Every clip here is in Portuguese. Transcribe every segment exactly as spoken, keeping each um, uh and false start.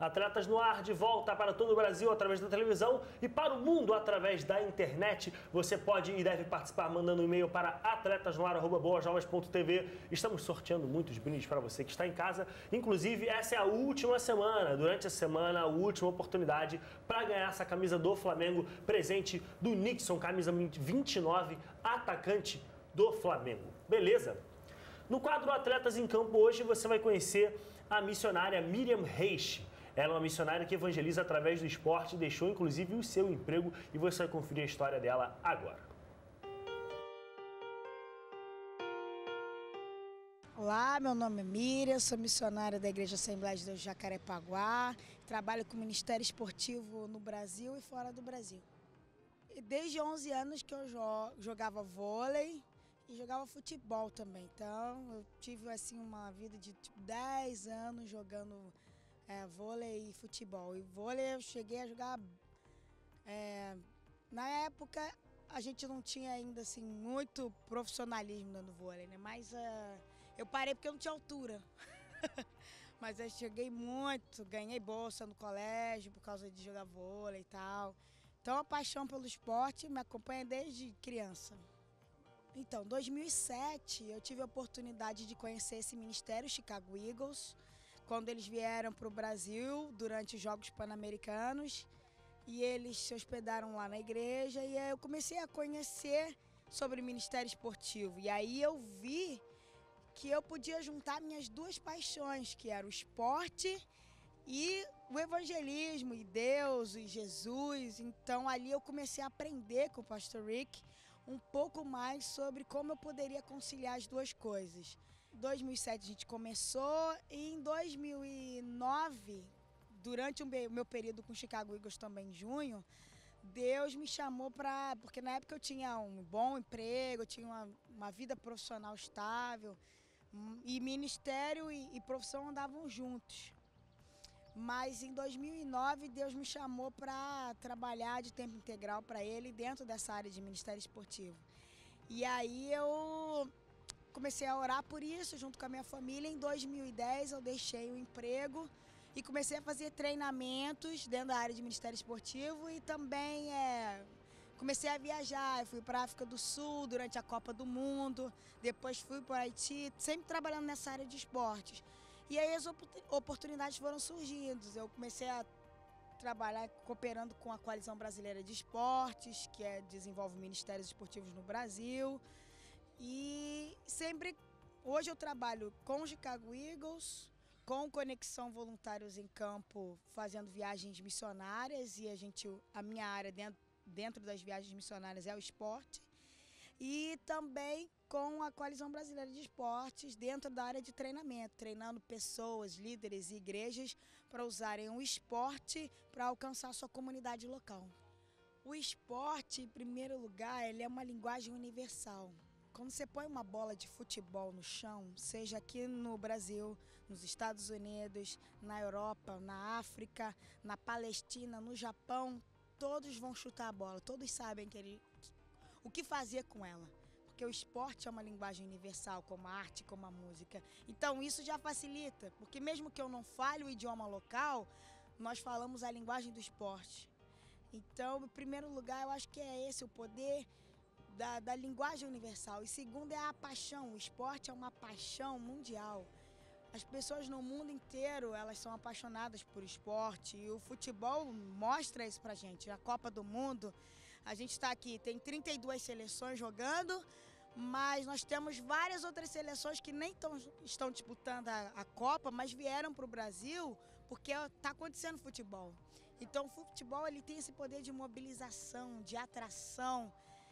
Atletas no Ar, de volta para todo o Brasil através da televisão e para o mundo através da internet. Você pode e deve participar mandando um e-mail para atletasnoar arroba boasnovas ponto tv. Estamos sorteando muitos brindes para você que está em casa. Inclusive, essa é a última semana, durante a semana, a última oportunidade para ganhar essa camisa do Flamengo, presente do Nixon, camisa vinte e nove, atacante do Flamengo. Beleza? No quadro Atletas em Campo, hoje você vai conhecer a missionária Miriam Reich. Ela é uma missionária que evangeliza através do esporte, deixou inclusive o seu emprego e você vai conferir a história dela agora. Olá, meu nome é Miriam, sou missionária da Igreja Assembleia de Deus de Jacarepaguá, trabalho com Ministério Esportivo no Brasil e fora do Brasil. E desde onze anos que eu jogava vôlei e jogava futebol também, então eu tive assim uma vida de tipo, dez anos jogando É, vôlei e futebol. E vôlei eu cheguei a jogar... É, na época a gente não tinha ainda assim muito profissionalismo no vôlei, né? Mas uh, eu parei porque eu não tinha altura. Mas eu cheguei muito, ganhei bolsa no colégio por causa de jogar vôlei e tal. Então a paixão pelo esporte me acompanha desde criança. Então, em dois mil e sete eu tive a oportunidade de conhecer esse ministério, Chicago Eagles, quando eles vieram para o Brasil durante os Jogos Pan-Americanos e eles se hospedaram lá na igreja e eu comecei a conhecer sobre o Ministério Esportivo. E aí eu vi que eu podia juntar minhas duas paixões, que era o esporte e o evangelismo, e Deus, e Jesus. Então ali eu comecei a aprender com o pastor Rick um pouco mais sobre como eu poderia conciliar as duas coisas. Em dois mil e sete a gente começou e em dois mil e nove, durante o meu período com o Chicago Eagles também em junho, Deus me chamou para... Porque na época eu tinha um bom emprego, eu tinha uma, uma vida profissional estável e ministério e, e profissão andavam juntos. Mas em dois mil e nove Deus me chamou para trabalhar de tempo integral para Ele dentro dessa área de Ministério Esportivo. E aí eu comecei a orar por isso junto com a minha família. Em dois mil e dez eu deixei o emprego e comecei a fazer treinamentos dentro da área de Ministério Esportivo e também é, comecei a viajar. Eu fui para a África do Sul durante a Copa do Mundo, depois fui para o Haiti, sempre trabalhando nessa área de esportes. E aí as oportunidades foram surgindo. Eu comecei a trabalhar cooperando com a Coalizão Brasileira de Esportes, que é, desenvolve ministérios esportivos no Brasil. E sempre, hoje eu trabalho com o Chicago Eagles, com Conexão Voluntários em Campo, fazendo viagens missionárias, e a, gente, a minha área dentro, dentro das viagens missionárias é o esporte. E também com a Coalizão Brasileira de Esportes, dentro da área de treinamento, treinando pessoas, líderes e igrejas para usarem o esporte para alcançar a sua comunidade local. O esporte, em primeiro lugar, ele é uma linguagem universal. Quando você põe uma bola de futebol no chão, seja aqui no Brasil, nos Estados Unidos, na Europa, na África, na Palestina, no Japão, todos vão chutar a bola, todos sabem que ele, o que fazer com ela. Porque o esporte é uma linguagem universal, como a arte, como a música. Então isso já facilita, porque mesmo que eu não fale o idioma local, nós falamos a linguagem do esporte. Então, em primeiro lugar, eu acho que é esse o poder Da, da linguagem universal. E segundo é a paixão. O esporte é uma paixão mundial. As pessoas no mundo inteiro, elas são apaixonadas por esporte e o futebol mostra isso pra gente. A Copa do Mundo, a gente está aqui, tem trinta e duas seleções jogando, mas nós temos várias outras seleções que nem tão, estão disputando a, a Copa, mas vieram para o Brasil porque está acontecendo futebol. Então o futebol ele tem esse poder de mobilização, de atração.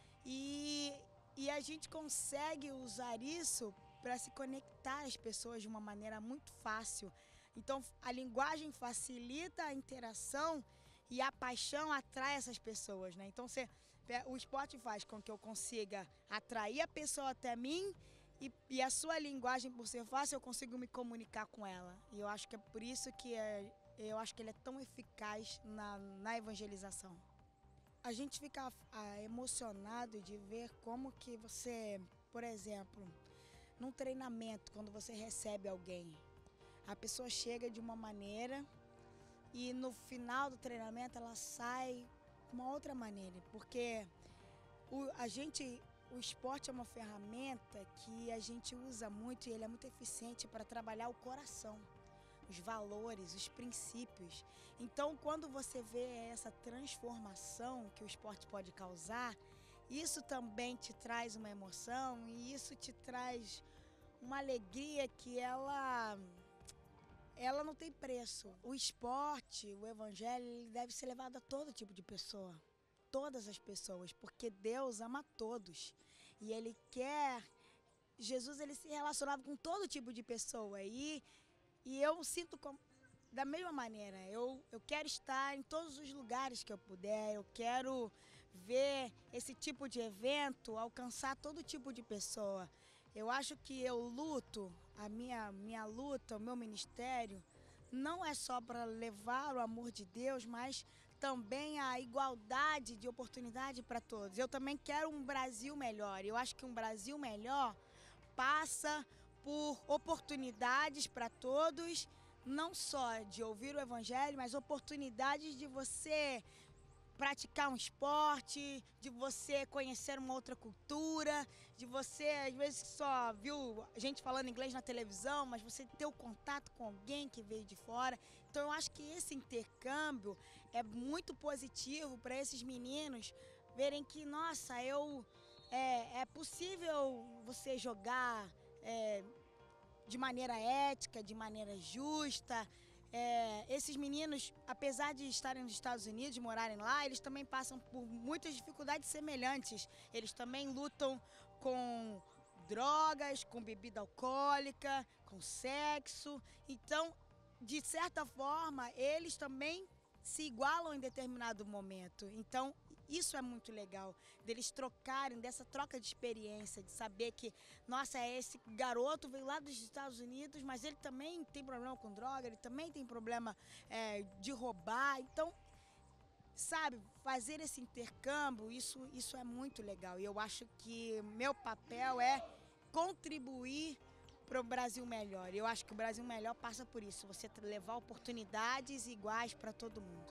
E, e a gente consegue usar isso para se conectar às pessoas de uma maneira muito fácil. Então a linguagem facilita a interação e a paixão atrai essas pessoas, né? Então você, o esporte faz com que eu consiga atrair a pessoa até mim e, e a sua linguagem, por ser fácil, eu consigo me comunicar com ela. E eu acho que é por isso que é, eu acho que ele é tão eficaz na, na evangelização. A gente fica ah, emocionado de ver como que você, por exemplo, num treinamento, quando você recebe alguém, a pessoa chega de uma maneira e no final do treinamento ela sai de uma outra maneira, porque o, a gente, o esporte é uma ferramenta que a gente usa muito e ele é muito eficiente para trabalhar o coração, os valores, os princípios. Então, quando você vê essa transformação que o esporte pode causar, isso também te traz uma emoção e isso te traz uma alegria que ela, ela não tem preço. O esporte, o evangelho, ele deve ser levado a todo tipo de pessoa, todas as pessoas, porque Deus ama todos e Ele quer. Jesus, ele se relacionava com todo tipo de pessoa e, e eu sinto como, da mesma maneira. Eu, eu quero estar em todos os lugares que eu puder, eu quero ver esse tipo de evento alcançar todo tipo de pessoa. Eu acho que eu luto, a minha, minha luta, o meu ministério, não é só para levar o amor de Deus, mas também a igualdade de oportunidade para todos. Eu também quero um Brasil melhor. Eu acho que um Brasil melhor passa por oportunidades para todos, não só de ouvir o evangelho, mas oportunidades de você praticar um esporte, de você conhecer uma outra cultura, de você, às vezes, só viu gente falando inglês na televisão, mas você ter o contato com alguém que veio de fora. Então, eu acho que esse intercâmbio é muito positivo para esses meninos verem que, nossa, eu, é, é possível você jogar é, de maneira ética, de maneira justa. É, esses meninos, apesar de estarem nos Estados Unidos, morarem lá, eles também passam por muitas dificuldades semelhantes. Eles também lutam com drogas, com bebida alcoólica, com sexo. Então, de certa forma, eles também se igualam em determinado momento. Então, isso é muito legal, deles trocarem, dessa troca de experiência, de saber que, nossa, esse garoto veio lá dos Estados Unidos, mas ele também tem problema com droga, ele também tem problema é, de roubar. Então, sabe, fazer esse intercâmbio, isso, isso é muito legal. E eu acho que meu papel é contribuir para o Brasil melhor. Eu acho que o Brasil melhor passa por isso, você levar oportunidades iguais para todo mundo.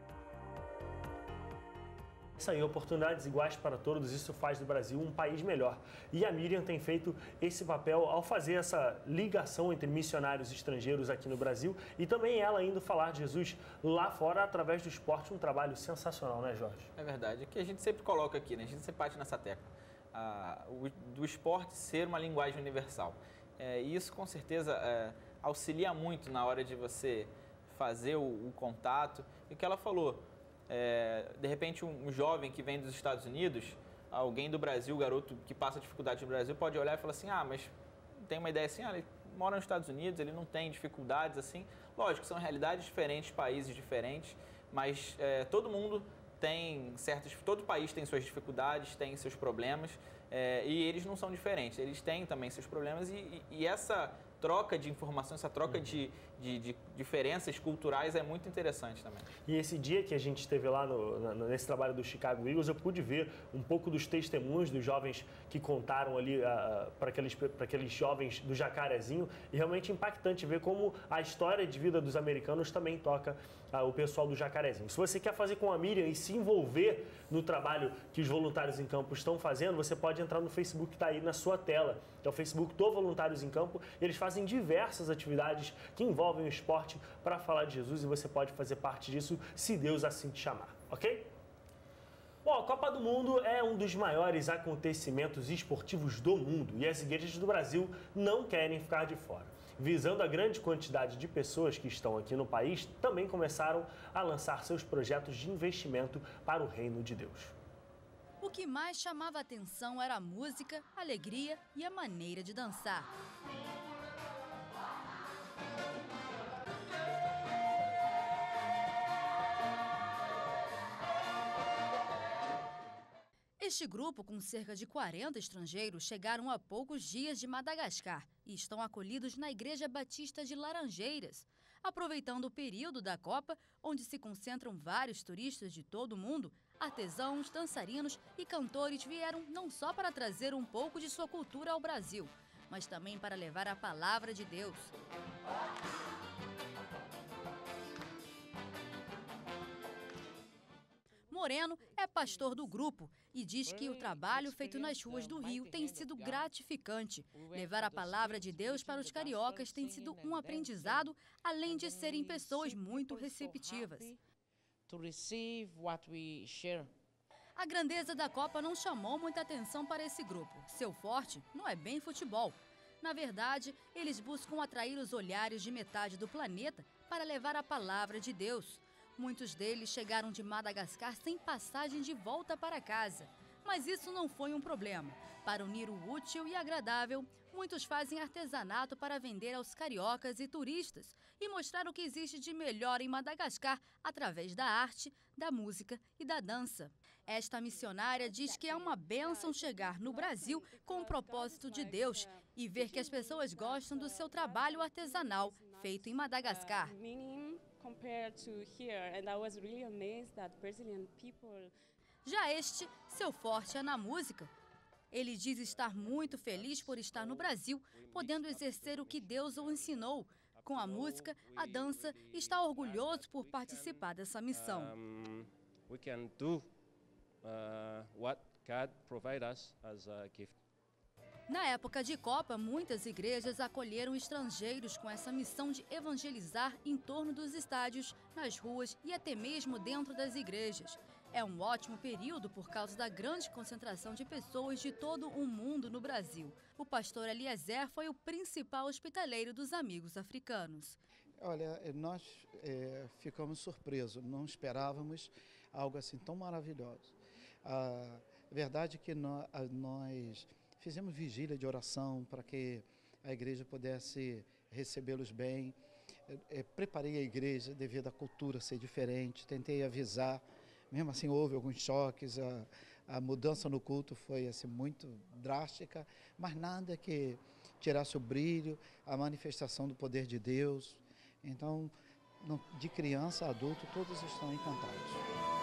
Isso aí, oportunidades iguais para todos, isso faz do Brasil um país melhor. E a Miriam tem feito esse papel ao fazer essa ligação entre missionários estrangeiros aqui no Brasil e também ela indo falar de Jesus lá fora através do esporte, um trabalho sensacional, né, Jorge? É verdade, é que a gente sempre coloca aqui, né? A gente sempre bate nessa tecla, ah, o, do esporte ser uma linguagem universal. É, e isso, com certeza, é, auxilia muito na hora de você fazer o, o contato. E o que ela falou, É, de repente um, um jovem que vem dos Estados Unidos, alguém do Brasil, garoto que passa dificuldade no Brasil, pode olhar e falar assim, ah, mas tem uma ideia assim, ah, ele mora nos Estados Unidos, ele não tem dificuldades assim. Lógico, são realidades diferentes, países diferentes, mas é, todo mundo tem certos, todo país tem suas dificuldades, tem seus problemas, é, e eles não são diferentes, eles têm também seus problemas e, e, e essa troca de informação, essa troca uhum. de, de, de diferenças culturais é muito interessante também. E esse dia que a gente esteve lá no, no, nesse trabalho do Chicago Eagles, eu pude ver um pouco dos testemunhos dos jovens que contaram ali uh, para aqueles, para aqueles jovens do Jacarezinho, e realmente impactante ver como a história de vida dos americanos também toca uh, o pessoal do Jacarezinho. Se você quer fazer com a Miriam e se envolver no trabalho que os voluntários em campo estão fazendo, você pode entrar no Facebook que está aí na sua tela, que é o Facebook do Voluntários em Campo. Eles fazem diversas atividades que envolvem o esporte para falar de Jesus e você pode fazer parte disso se Deus assim te chamar, ok? Bom, a Copa do Mundo é um dos maiores acontecimentos esportivos do mundo e as igrejas do Brasil não querem ficar de fora. Visando a grande quantidade de pessoas que estão aqui no país, também começaram a lançar seus projetos de investimento para o reino de Deus. O que mais chamava a atenção era a música, a alegria e a maneira de dançar. Este grupo, com cerca de quarenta estrangeiros, chegaram há poucos dias de Madagascar e estão acolhidos na Igreja Batista de Laranjeiras. Aproveitando o período da Copa, onde se concentram vários turistas de todo o mundo, artesãos, dançarinos e cantores vieram não só para trazer um pouco de sua cultura ao Brasil, mas também para levar a palavra de Deus. Moreno é pastor do grupo e diz que o trabalho feito nas ruas do Rio tem sido gratificante. Levar a palavra de Deus para os cariocas tem sido um aprendizado, além de serem pessoas muito receptivas. A grandeza da Copa não chamou muita atenção para esse grupo. Seu forte não é bem futebol. Na verdade, eles buscam atrair os olhares de metade do planeta para levar a palavra de Deus. Muitos deles chegaram de Madagascar sem passagem de volta para casa. Mas isso não foi um problema. Para unir o útil e agradável, muitos fazem artesanato para vender aos cariocas e turistas e mostrar o que existe de melhor em Madagascar através da arte, da música e da dança. Esta missionária diz que é uma bênção chegar no Brasil com o propósito de Deus e ver que as pessoas gostam do seu trabalho artesanal feito em Madagascar. Já este, seu forte é na música. Ele diz estar muito feliz por estar no Brasil, podendo exercer o que Deus o ensinou. Com a música, a dança, e está orgulhoso por participar dessa missão. Um, we can do uh, what God provide us as a gift. Na época de Copa, muitas igrejas acolheram estrangeiros com essa missão de evangelizar em torno dos estádios, nas ruas e até mesmo dentro das igrejas. É um ótimo período por causa da grande concentração de pessoas de todo o mundo no Brasil. O pastor Eliezer foi o principal hospitaleiro dos amigos africanos. Olha, nós é, ficamos surpresos, não esperávamos algo assim tão maravilhoso. A verdade é que nós, nós fizemos vigília de oração para que a igreja pudesse recebê-los bem. É, preparei a igreja devido à cultura ser diferente, tentei avisar. Mesmo assim, houve alguns choques, a, a mudança no culto foi assim, muito drástica, mas nada que tirasse o brilho, a manifestação do poder de Deus. Então, no, de criança a adulto, todos estão encantados.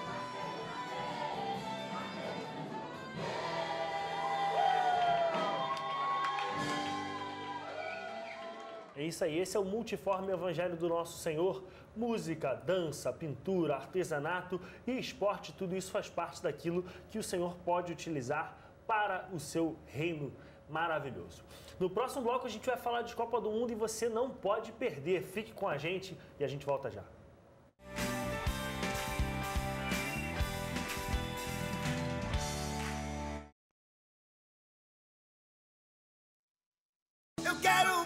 É isso aí, esse é o multiforme evangelho do nosso Senhor. Música, dança, pintura, artesanato e esporte, tudo isso faz parte daquilo que o Senhor pode utilizar para o seu reino maravilhoso. No próximo bloco a gente vai falar de Copa do Mundo e você não pode perder. Fique com a gente e a gente volta já. Eu quero